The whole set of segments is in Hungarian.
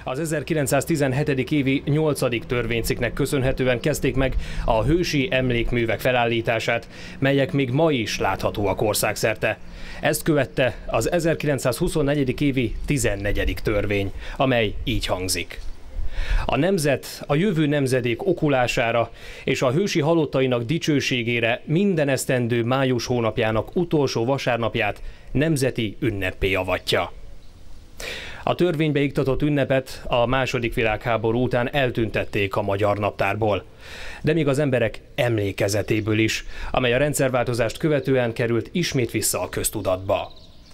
Az 1917. évi 8. törvénycikknek köszönhetően kezdték meg a hősi emlékművek felállítását, melyek még ma is láthatóak országszerte. Ezt követte az 1924. évi 14. törvény, amely így hangzik. A nemzet a jövő nemzedék okulására és a hősi halottainak dicsőségére minden esztendő május hónapjának utolsó vasárnapját nemzeti ünneppé avatja. A törvénybe iktatott ünnepet a II. Világháború után eltüntették a magyar naptárból, de még az emberek emlékezetéből is, amely a rendszerváltozást követően került ismét vissza a köztudatba.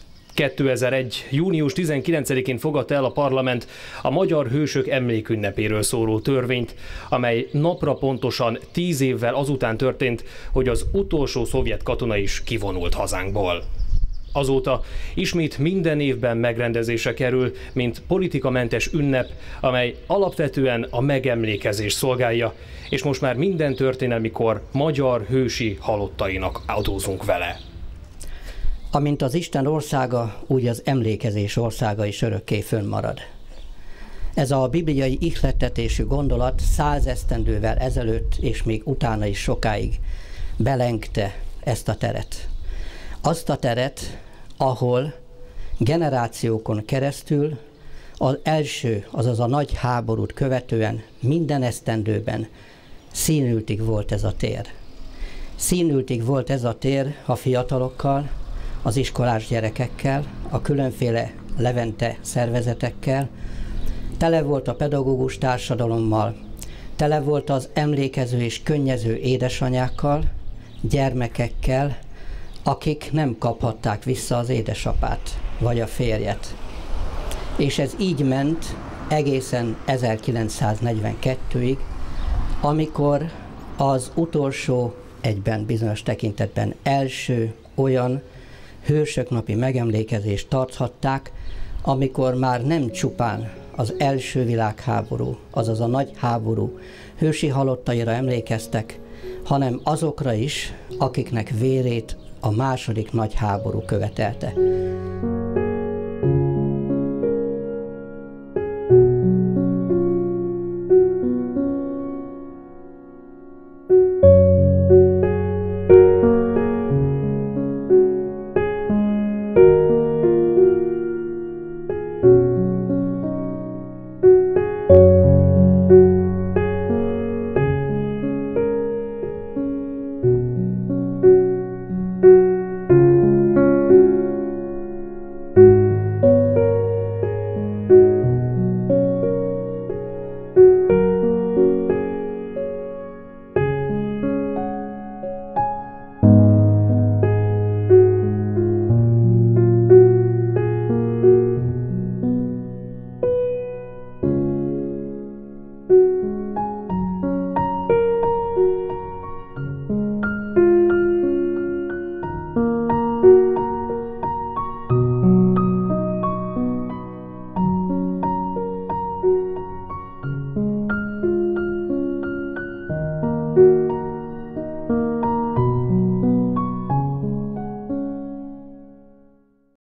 2001. június 19-én fogadta el a parlament a magyar hősök emlékünnepéről szóló törvényt, amely napra pontosan 10 évvel azután történt, hogy az utolsó szovjet katona is kivonult hazánkból. Azóta ismét minden évben megrendezésre kerül, mint politikamentes ünnep, amely alapvetően a megemlékezést szolgálja, és most már minden történelmi kor magyar hősi halottainak adózunk vele. Amint az Isten országa, úgy az emlékezés országa is örökké fönnmarad. Ez a bibliai ihlettetésű gondolat 100 esztendővel ezelőtt, és még utána is sokáig belengte ezt a teret. Azt a teret, ahol generációkon keresztül az első, azaz a nagy háborút követően minden esztendőben színültig volt ez a tér. Színültig volt ez a tér a fiatalokkal, az iskolás gyerekekkel, a különféle levente szervezetekkel, tele volt a pedagógus társadalommal, tele volt az emlékező és könnyező édesanyákkal, gyermekekkel, akik nem kaphatták vissza az édesapát vagy a férjet. És ez így ment egészen 1942-ig, amikor az utolsó, egyben bizonyos tekintetben első olyan hősök napi megemlékezést tarthatták, amikor már nem csupán az első világháború, azaz a nagy háború hősi halottaira emlékeztek, hanem azokra is, akiknek vérét a második nagy háború követelte.